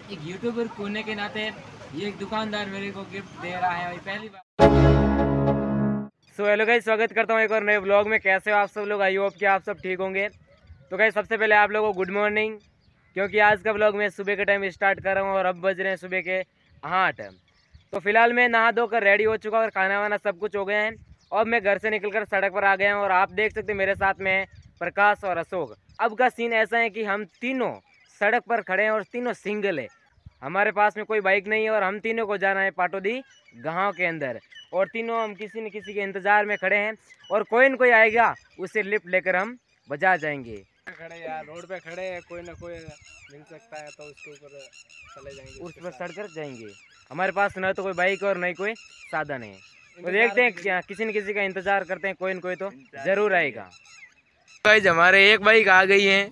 एक यूट्यूबर होने के नाते ये एक दुकानदार मेरे को गिफ्ट दे रहा है भाई, पहली बार। हेलो गाइस, स्वागत करता हूँ एक और नए ब्लॉग में। कैसे हो आप सब लोग? आई होप कि आप सब ठीक होंगे। तो गाइस, सबसे पहले आप लोगों को गुड मॉर्निंग, क्योंकि आज का ब्लॉग मैं सुबह के टाइम स्टार्ट कर रहा हूँ और अब बज रहे हैं सुबह के 8। तो फिलहाल मैं नहा धोकर रेडी हो चुका और खाना वाना सब कुछ हो गया है और मैं घर से निकलकर सड़क पर आ गया हूँ। और आप देख सकते हैं मेरे साथ में है प्रकाश और अशोक। अब का सीन ऐसा है कि हम तीनों सड़क पर खड़े हैं और तीनों सिंगल है। हमारे पास में कोई बाइक नहीं है और हम तीनों को जाना है पाटोदी गांव के अंदर। और तीनों हम किसी न किसी के इंतज़ार में खड़े हैं और कोई न कोई आएगा, उससे लिफ्ट लेकर हम बाजार जाएंगे। खड़े यार, रोड पे खड़े हैं, कोई ना कोई मिल सकता है तो उसके ऊपर चले जाएंगे, उस पर चढ़कर जाएंगे। हमारे पास न तो कोई बाइक और न कोई साधन है, तो देखते हैं क्या, किसी न किसी का इंतज़ार करते हैं, कोई न कोई तो ज़रूर आएगा। गाइस, हमारे एक बाइक आ गई है।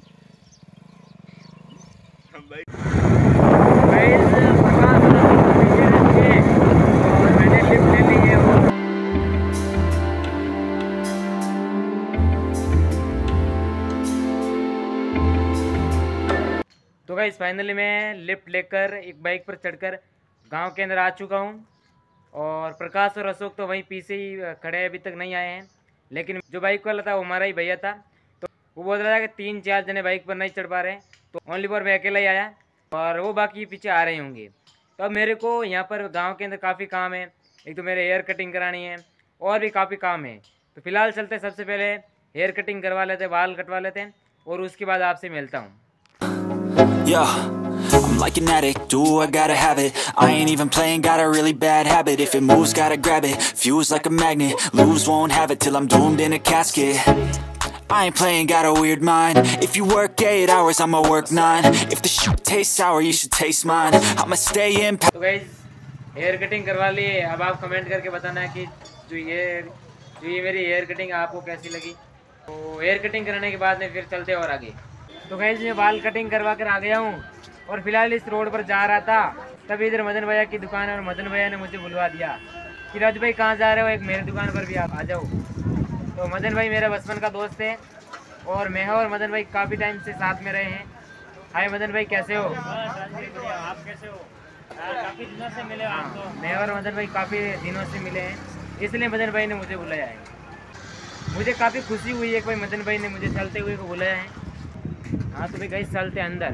तो गाइस, फाइनली मैं लिफ्ट लेकर एक बाइक पर चढ़कर गांव के अंदर आ चुका हूं। और प्रकाश और अशोक तो वहीं पीछे ही खड़े हैं, अभी तक नहीं आए हैं। लेकिन जो बाइक वाला था वो हमारा ही भैया था, तो वो बोल रहा था कि 3-4 जने बाइक पर नहीं चढ़ पा रहे, तो ओनली फॉर मैं अकेला ही आया और वो बाकी पीछे आ रहे होंगे। तो अब मेरे को यहाँ पर गाँव के अंदर काफ़ी काम है। एक तो मेरे हेयर कटिंग करानी है और भी काफ़ी काम है। तो फिलहाल चलते, सबसे पहले हेयर कटिंग करवा लेते, बाल कटवा लेते हैं और उसके बाद आपसे मिलता हूँ। Yeah, I'm like an addict, do I gotta have it. I ain't even playing, got a really bad habit. If it moves, gotta grab it, fuse like a magnet. Lose, won't have it till I'm doomed in a casket. I ain't playing, got a weird mind. If you work 8 hours, I'ma work 9. If the shit tastes sour, you should taste mine. I'ma stay in. तो guys, hair cutting करवा लिए। अब आप comment करके बताना है कि जो ये मेरी हेयर कटिंग आपको कैसी लगी। तो हेयर कटिंग कराने के बाद में फिर चलते और आगे। तो गाइस, मैं बाल कटिंग करवा कर आ गया हूँ और फिलहाल इस रोड पर जा रहा था, तभी इधर मदन भैया की दुकान है और मदन भैया ने मुझे बुलवा दिया कि राजू भाई कहाँ जा रहे हो, एक मेरी दुकान पर भी आप आ जाओ। तो मदन भाई मेरा बचपन का दोस्त है और मैं और मदन भाई काफ़ी टाइम से साथ में रहे हैं। हाय मदन भाई, कैसे हो? आप कैसे हो? काफी दिनों से मिले आप तो। मैं और मदन भाई काफ़ी दिनों से मिले हैं, इसलिए मदन भाई ने मुझे बुलाया है। मुझे काफ़ी खुशी हुई है कि भाई मदन भाई ने मुझे चलते हुए को बुलाया है। हाँ तो भाई गाइस, चलते अंदर।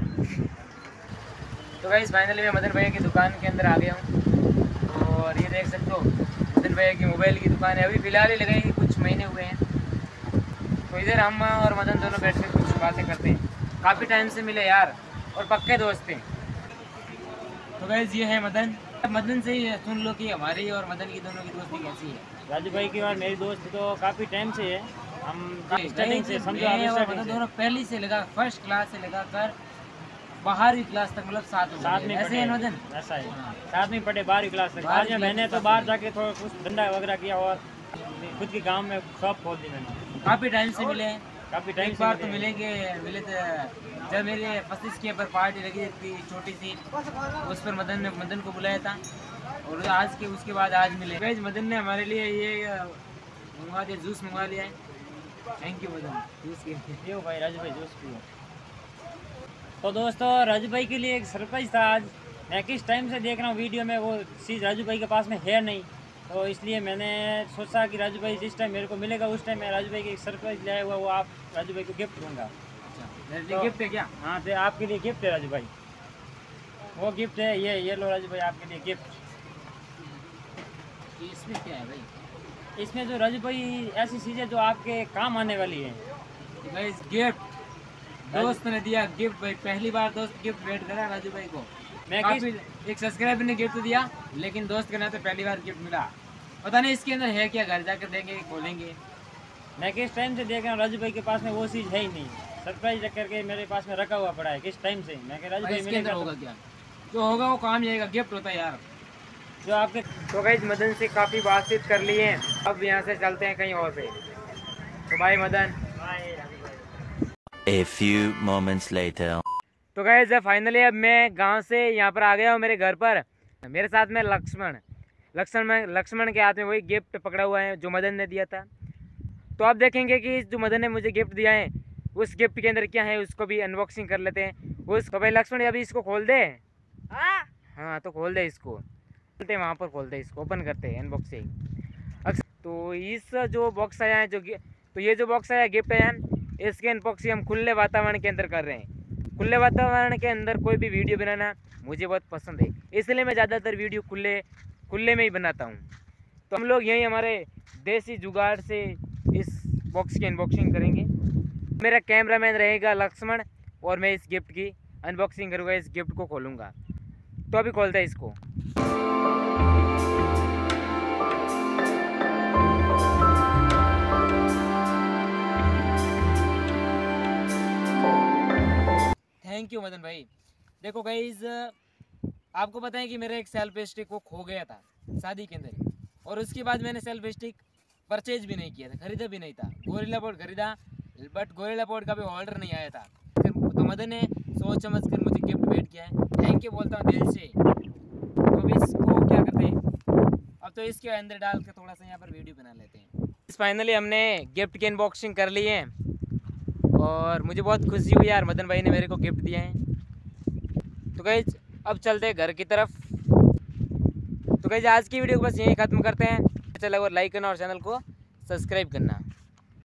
तो गाइस, फाइनली मैं मदन भैया की दुकान के अंदर आ गया हूँ और ये देख सकते हो मदन भैया की मोबाइल की दुकान है। अभी फ़िलहाल ही लगाई, कुछ महीने हुए हैं। तो इधर हम और मदन दोनों बैठ कर कुछ बातें करते हैं। काफ़ी टाइम से मिले यार और पक्के दोस्त हैं। तो गाइस, ये है मदन। मदन से ही सुन लो कि हमारी और मदन की दोनों की दोस्ती कैसी है। राजू भाई की और मेरी दोस्ती तो काफी टाइम से है। हम स्टार्टिंग से समझो, मैं और स्टार्टिंग मदन से दोनों पहली से लगा, फर्स्ट क्लास से लगा कर 12वीं क्लास तक, मतलब साथ में ऐसे पढ़े। है मदन। ऐसा है, साथ में पढ़े 12वीं क्लास तक। बाद में मैंने तो बाहर जाके थोड़ा कुछ धंधा वगैरह किया और खुद के गांव में शॉप खोल दी मैंने। काफ़ी टाइम से मिले हैं। काफी टाइम एक से बार तो मिले। मिले थे जब मेरे 25 के पर पार्टी लगी थी छोटी सी, उस पर मदन को बुलाया था और आज के उसके बाद आज मिले। गाइस, मदन ने हमारे लिए ये मंगवा दिया, जूस मंगवा लिया है। थैंक यू मदन, जूस के लिए। पियो भाई, राजू भाई जूस पियो। तो दोस्तों, राजू भाई के लिए एक सरप्राइज़ था आज। मैं किस टाइम से देख रहा हूँ वीडियो में, वो चीज़ राजू भाई के पास में है नहीं, तो इसलिए मैंने सोचा कि राजू भाई जिस टाइम मेरे को मिलेगा उस टाइम मैं राजू भाई की एक सरप्राइज़ लाया हुआ, वो आप राजू भाई को गिफ्ट दूंगा। मेरे लिए गिफ्ट है क्या? हाँ, तो आपके लिए गिफ्ट है राजू भाई, वो गिफ्ट है। ये लो राजू भाई, आपके लिए गिफ्ट। इसमें क्या है भाई? इसमें जो राजू भाई ऐसी चीज़ें जो आपके काम आने वाली है। गाइस, गिफ्ट दोस्त ने दिया गिफ्ट भाई, पहली बार दोस्त गिफ्ट भेंट करा राजू भाई को। मैं काफी एक सब्सक्राइबर ने गिफ्ट दिया, लेकिन दोस्त के नाते पहली बार गिफ्ट मिला। पता नहीं इसके अंदर है क्या, घर जाकर देंगे, खोलेंगे। मैं किस टाइम से देख रहा हूँ राजू भाई के पास में वो चीज़ है ही नहीं। सरप्राइज रख करके मेरे पास में रखा हुआ पड़ा है किस टाइम से। मैं कह राजू भाई भाई इसके अंदर मिलेगा होगा क्या? जो होगा वो काम जाएगा, गिफ्ट होता है यार जो आपके। तो गाइस, मदन से काफ़ी बातचीत कर ली है, अब यहाँ से चलते हैं कहीं और पे। तो भाई Madan. A few moments later. तो गाइस, फाइनली अब मैं गांव से यहाँ पर आ गया हूँ मेरे घर पर। मेरे साथ में लक्ष्मण के हाथ में वही गिफ्ट पकड़ा हुआ है जो मदन ने दिया था। तो आप देखेंगे कि जो मदन ने मुझे गिफ्ट दिया है उस गिफ्ट के अंदर क्या है, उसको भी अनबॉक्सिंग कर लेते हैं। तो भाई लक्ष्मण, अभी इसको खोल दे। हाँ तो खोल दे इसको, खोलते वहाँ पर खोलते इसको, ओपन करते हैं अनबॉक्सिंग। तो इस जो बॉक्स आया है तो ये जो बॉक्स आया गिफ्ट है, इसके अनबॉक्सिंग हम खुले वातावरण के अंदर कर रहे हैं। खुले वातावरण के अंदर कोई भी वीडियो बनाना मुझे बहुत पसंद है, इसलिए मैं ज़्यादातर वीडियो खुले में ही बनाता हूँ। तो हम लोग यहीं हमारे देसी जुगाड़ से इस बॉक्स की अनबॉक्सिंग करेंगे। मेरा कैमरामैन रहेगा लक्ष्मण और मैं इस गिफ्ट की अनबॉक्सिंग करूँगा, इस गिफ्ट को खोलूँगा। तो अभी खोलते हैं इसको। थैंक यू मदन भाई। देखो गाइज, आपको पता है कि मेरा एक सेल्फ स्टिक वो खो गया था शादी के अंदर, और उसके बाद मैंने सेल्फ स्टिक परचेज भी नहीं किया था, खरीदा भी नहीं था। गोरिल्ला पोर्ट खरीदा, बट गोरिल्ला पोर्ट का भी ऑर्डर नहीं आया था। तो मदन ने सोच समझ कर मुझे गिफ्ट भेंट किया है, थैंक यू बोलता हूँ दिल से। तो अभी इसको क्या करते हैं, अब तो इसके अंदर डाल के थोड़ा सा यहाँ पर वीडियो बना लेते हैं। फाइनली हमने गिफ्ट की अनबॉक्सिंग कर ली है और मुझे बहुत खुशी हुई यार, मदन भाई ने मेरे को गिफ्ट दिया है। तो गाइज अब चलते हैं घर की तरफ। तो गाइज आज की वीडियो को बस यहीं ख़त्म करते हैं। अच्छा लगा लाइक करना और चैनल को सब्सक्राइब करना।